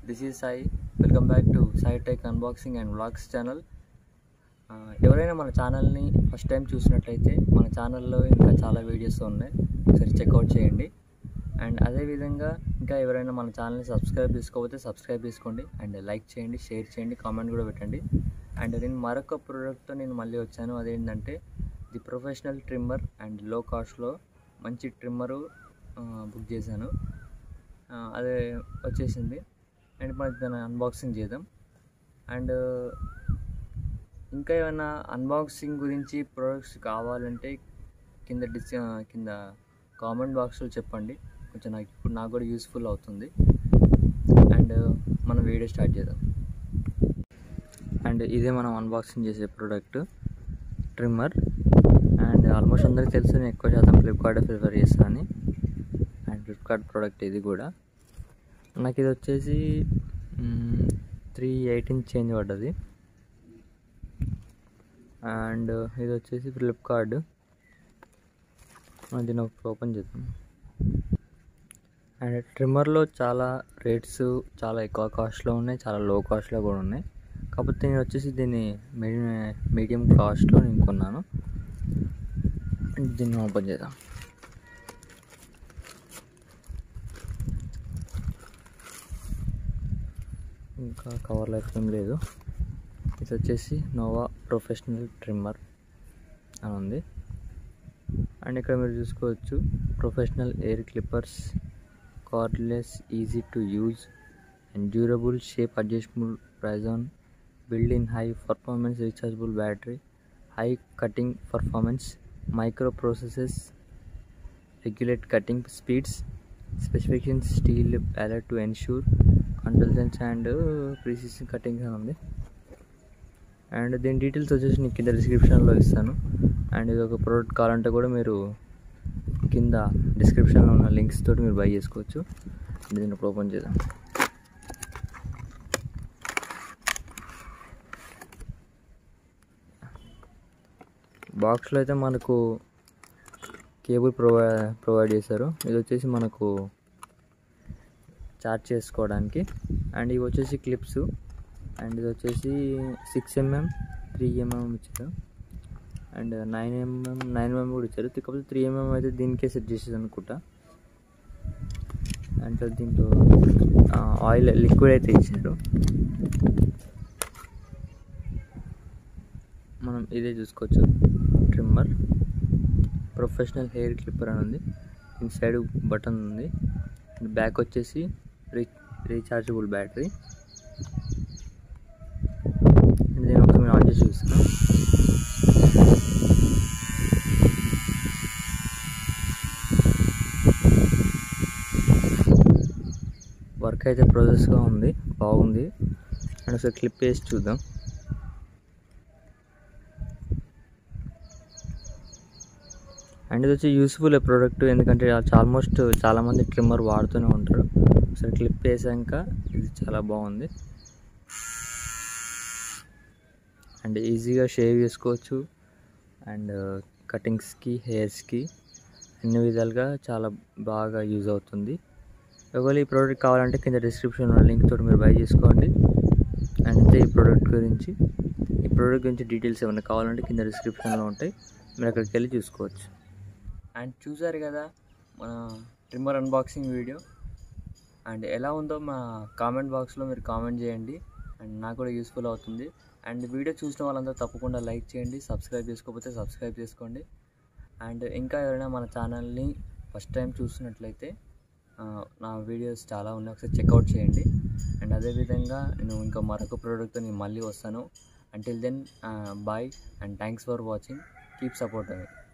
This is Sai. Welcome back to Sai Tech Unboxing and Vlogs channel. ఎవరైనా మన ఛానల్ని first time చూసినట్లయితే మన ఛానల్లో ఇంకా చాలా వీడియోస్ ఉన్నాయి, ఒకసారి చెక్అవుట్ చేయండి. అండ్ అదేవిధంగా ఇంకా ఎవరైనా మన ఛానల్ని సబ్స్క్రైబ్ చేసుకోకపోతే సబ్స్క్రైబ్ చేసుకోండి, అండ్ లైక్ చేయండి, షేర్ చేయండి, కామెంట్ కూడా పెట్టండి. అండ్ నేను మరొక ప్రోడక్ట్తో నేను మళ్ళీ వచ్చాను. అదేంటంటే ది ప్రొఫెషనల్ ట్రిమ్మర్ అండ్ లో కాస్ట్లో మంచి ట్రిమ్మరు బుక్ చేశాను. అదే వచ్చేసింది. అండ్ మనం దాన్ని అన్బాక్సింగ్ చేద్దాం. అండ్ ఇంకా ఏమైనా అన్బాక్సింగ్ గురించి ప్రోడక్ట్స్ కావాలంటే కింద కామెంట్ బాక్స్లో చెప్పండి, కొంచెం నాకు కూడా యూస్ఫుల్ అవుతుంది. అండ్ మనం వీడియో స్టార్ట్ చేద్దాం. అండ్ ఇదే మనం అన్బాక్సింగ్ చేసే ప్రోడక్ట్ ట్రిమ్మర్. అండ్ ఆల్మోస్ట్ అందరికీ తెలుసు నేను ఎక్కువ శాతం ఫ్లిప్కార్ట్ ప్రిఫర్ చేస్తాను. అండ్ ఫ్లిప్కార్ట్ ప్రోడక్ట్ ఇది కూడా. నాకు ఇది వచ్చేసి 318 చేంజ్ పడ్డది. అండ్ ఇది వచ్చేసి ఫ్లిప్కార్ట్. మనం దీన్ని ఓపెన్ చేద్దాం. అండ్ ట్రిమ్మర్లో చాలా రేట్స్ చాలా ఎక్కువ కాస్ట్లో ఉన్నాయి, చాలా లో కాస్ట్లో కూడా ఉన్నాయి. కాకపోతే నేను వచ్చేసి దీన్ని మీడియం కాస్ట్లో నేను కొన్నాను. దీన్ని ఓపెన్ చేద్దాం. ఇంకా కవర్లో ఏం లేదు. ఇది వచ్చేసి నోవా ప్రొఫెషనల్ ట్రిమ్మర్ అని ఉంది. అండ్ ఇక్కడ మీరు చూసుకోవచ్చు professional hair clippers, cordless, easy to use and durable, shape adjustable, price on, built in high performance rechargeable battery, high cutting performance, micro processes, regulate cutting speeds, specifications steel pallet to ensure consistency and precision cutting అని ఉంది. And దీని details వచ్చేసి నేను కింద డిస్క్రిప్షన్లో ఇస్తాను. And ఇది ఒక ప్రోడక్ట్ కావాలంటే కూడా మీరు కింద డిస్క్రిప్షన్లో ఉన్న లింక్స్ తోటి మీరు బై చేసుకోవచ్చు. దీన్ని ఓపెన్ చేద్దాం. బాక్స్లో అయితే మనకు కేబుల్ ప్రొవైడ్ చేశారు. ఇది వచ్చేసి మనకు చార్జ్ చేసుకోవడానికి. అండ్ ఇవి వచ్చేసి క్లిప్స్. అండ్ ఇది వచ్చేసి 6mm, 3mm ఇచ్చారు. అండ్ 9mm కూడా ఇచ్చారు. కాకపోతే 3mm అయితే దీనికే సెట్ చేసేది అనుకుంటా. అండ్ దీంట్లో ఆయిల్ లిక్విడ్ అయితే ఇచ్చారు. మనం ఇదే చూసుకోవచ్చు. ట్రిమ్మర్ ప్రొఫెషనల్ హెయిర్ క్లిప్పర్ అని ఉంది. దీని సైడ్ బటన్ ఉంది. బ్యాక్ వచ్చేసి రీఛార్జబుల్ బ్యాటరీ. దీని ఒక మేము ఆన్ చేసి చూస్తున్నాం. వర్క్ అయితే ప్రాసెస్గా ఉంది, బాగుంది. అండ్ ఒకసారి క్లిప్ వేసి చూద్దాం. అండ్ ఇది వచ్చి యూస్ఫుల్ ప్రోడక్ట్, ఎందుకంటే ఆల్మోస్ట్ చాలామంది ట్రిమ్మర్ వాడుతూనే ఉంటారు. ఒకసారి క్లిప్ వేసాక ఇది చాలా బాగుంది. అండ్ ఈజీగా షేవ్ చేసుకోవచ్చు. అండ్ కటింగ్స్కి, హెయిర్స్కి అన్ని విధాలుగా చాలా బాగా యూజ్ అవుతుంది. ఒకవేళ ఈ ప్రోడక్ట్ కావాలంటే కింద డిస్క్రిప్షన్లో లింక్ తోటి మీరు బై చేసుకోండి. అండ్ ఈ ప్రోడక్ట్ గురించి డీటెయిల్స్ ఏమైనా కావాలంటే కింద డిస్క్రిప్షన్లో ఉంటాయి, మీరు అక్కడికి వెళ్ళి చూసుకోవచ్చు. అండ్ చూసారు కదా మన ట్రిమ్మర్ అన్బాక్సింగ్ వీడియో. అండ్ ఎలా ఉందో మా కామెంట్ బాక్స్లో మీరు కామెంట్ చేయండి, అండ్ నాకు కూడా యూస్ఫుల్ అవుతుంది. అండ్ వీడియో చూసిన వాళ్ళందరూ తప్పకుండా లైక్ చేయండి, సబ్స్క్రైబ్ చేసుకోకపోతే సబ్స్క్రైబ్ చేసుకోండి. అండ్ ఇంకా ఎవరైనా మన ఛానల్ని ఫస్ట్ టైం చూసినట్లయితే నా వీడియోస్ చాలా ఉన్నాయి, ఒకసారి చెక్అవుట్ చేయండి. అండ్ అదేవిధంగా నేను ఇంకా మరొక ప్రోడక్ట్తో నేను మళ్ళీ వస్తాను. Until then bye and thanks for watching. Keep supporting.